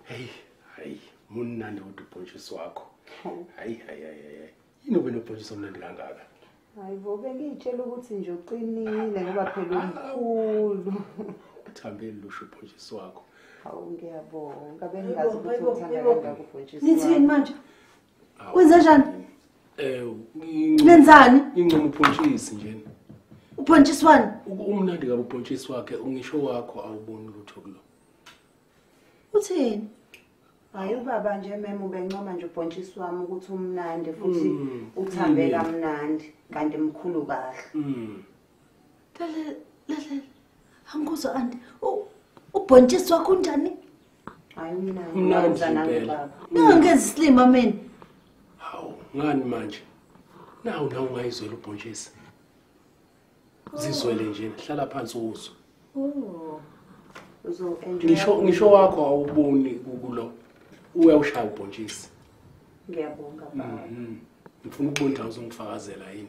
Hey, Umnandi ubhontshisi wakho. Hayi. Yini ubonobhontshisi omnandi kangaka? Hayibo bengitshela ukuthi nje uqinile ngoba phela umkhulu. Uthambile lusho ubhontshisi wakho. Hawu ngiyabonga bengazi ukuthi uthanda kangaka ubhontshisi. Nithini manje? Wenza njani? Nenzani? Incomo ubhontshisi nje. Ubhontshisi wani? Umnandi kabi ubhontshisi wakhe, ungisho wakho awuboni lutho kulo. Uthini? Hayi ubaba nje mema ubencoma nje ubhontshisi wami ukuthi umnandi futhi uthambe kamnandi kanti mkhulu kahle. Lele. Angikuzwa Aunty. Ubhontshisi wakho unjani? Hayi mina ngizana baba. Ngingenza islima mina. Hawu, ngani manje? Nawu ungayizwela ubhontshisi. Zizwele nje, hlala phansi uzwe. Ngisho wakho awuboni kulo. Uyawushaya ubhontshisi. Ngiyabonga baba. Ngifuna ukubona uzongifakazela yini.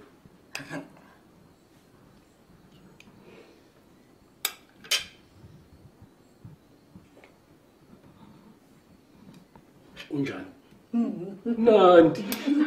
Unjani? Nandi.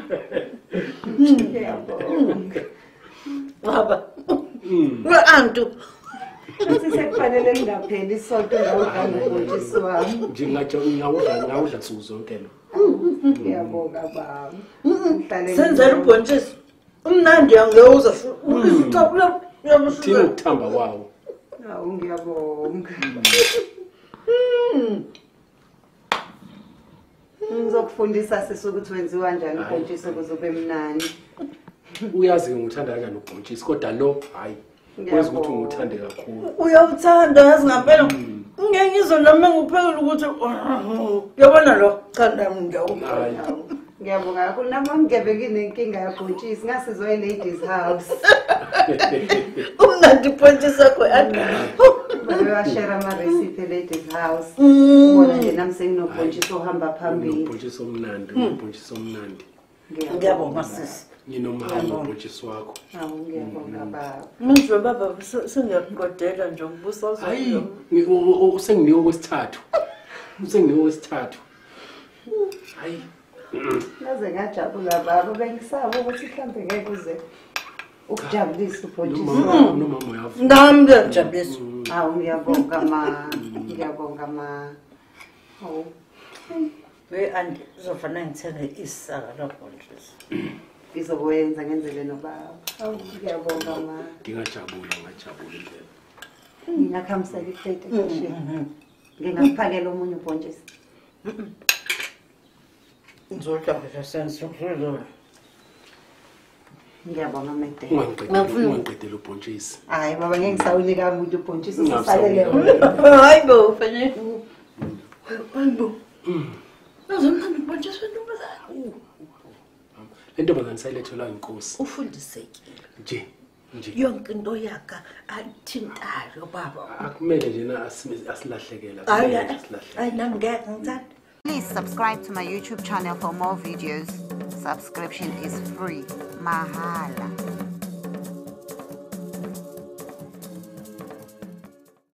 Ngiyabonga. Baba. Wa-Aunty. Futhi sekufanele ngingapheli isonto ngawudla ubhontshisi wami. Nje ngawudla nsuku zonke lo. Ngiyabonga baba. Senzela ubhontshisi. Umnandi angewuza usiqapula Thina ukuthamba kwawo. Hawu ngiyabonga. Ngizokufundisa sisi ukuthi wenziwa kanjani ubhontshisi ukuze ube mnandi. Uyazi ngikuthanda kanjani ubhontshisi kodwa lo hayi. Kwenza ukuthi ngikuthande kakhulu. Uyawuthanda yazi ngempela. Ngeke ngizwe nami ngiphekela ukuthi uyabona lo chanda ngiyawupheka. Ngiyabonga kakhulu nami ngigebeki nenkinga yabhontshisi ngasizwa e-ladies house. Umnandi ubhontshisi wakho Aunty. Bayashare ama-recipe e-ladies house. Ubona nje nami senginobhontshisi ohamba phambili. Ubhontshisi omnandi. Ngiyabonga sisi. Nginomhamba ubhontshisi wakho. Hawu ngiyabonga baba. Manje baba sengiyakugodela nje ngibusa uzwe. Hayi, usenginiwe okwesithathu. Hayi. Ngaze ngajabula baba bengisaba ukuthi mhlambe ngeke uze ukujabulisa ubhontshisi wami. Nomama uyavuka. Nami ngiyajabulisa. Hawu ngiyabonga ma. Hawu. Aunty uzofanele ngithenge isaka labhontshisi. Ngizokwenza ngenzele nobaba. Hawu ngiyabonga ma. Ngingajabula impela. Ngingakhamisela iplate ekashini. Ngingaphakela omunye ubhontshisi. Ngizodla sense ukuzolo. Ngiyabonga Maid. Ungiqedela ubhontshisi. Hayi baba ngeke ngisawunika umuntu ubhontshisi usalele. Hayibo fanele. Hayibo. Nazomthanda ubhontshisi wentombazane. Le ntombazane sayilethelwa inkosi. Ufundisekile. Nje. Yonke into yakhe athintayo baba. Akumele nje asilahlekela. Hayi nami ngeke ngithanda. Please subscribe to my YouTube channel for more videos. Subscription is free. Mahala.